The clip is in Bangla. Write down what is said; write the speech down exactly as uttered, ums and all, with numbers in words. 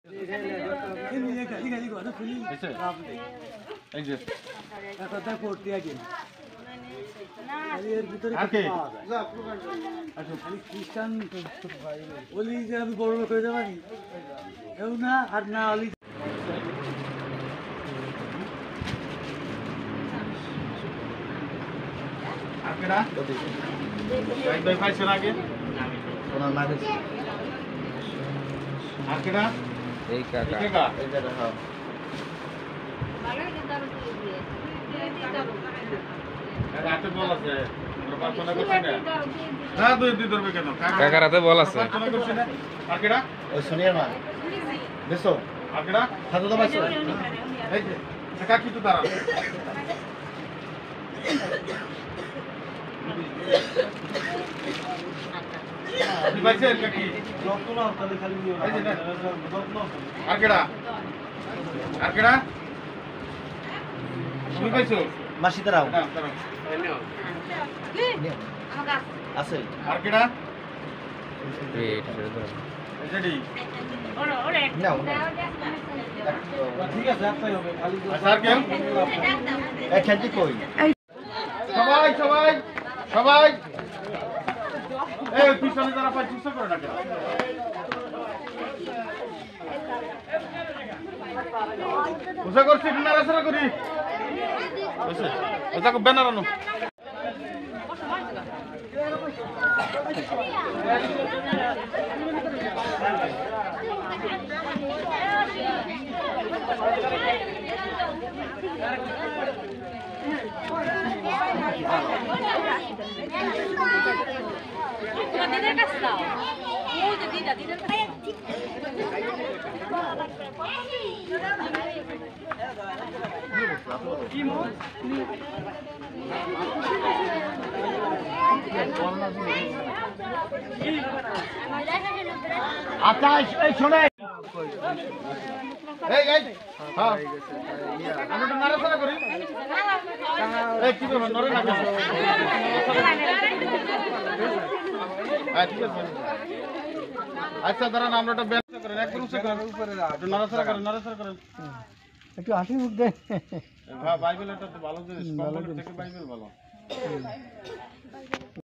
খ্রিস্টান ওলি যে আমি বড় লোক হয়ে যাবো কেউ না আর না অলি এই কাকা কাকার হাতে বল আছে মাসিদারাও আছে আর কেডা এটাডি ওরে নাও ঠিক আছে একটাই হবে খালি স্যার কেন এই খেলতে কই সবাই সবাই সবাই এই পিছনে যারা পাঁচ চেষ্টা করে না কেন ওসা করছি নাড়াচাড়া করি ওসা ওটা কো ব্যানার আনো দিদার কাছে দাও ও যে দিদা দিদার কাছে কি মো আকাশ এই শোনে এই এই হ্যাঁ আমরা তো নাড়াচাড়া করি এই কি ব্যাপার নড়ে না কেন হ্যাঁ ঠিক আছে আচ্ছা দাঁড়ান আমরা একটা ব্যবস্থা করেন এক পুরুষে করেন উপরে একটু নাড়াচাড়া করেন নাড়াচাড়া করেন একটু হাসি মুখ দেন হ্যাঁ বাইবেল এটা তো ভালো জিনিস কম্পিউটার থেকে বাইবেল ভালো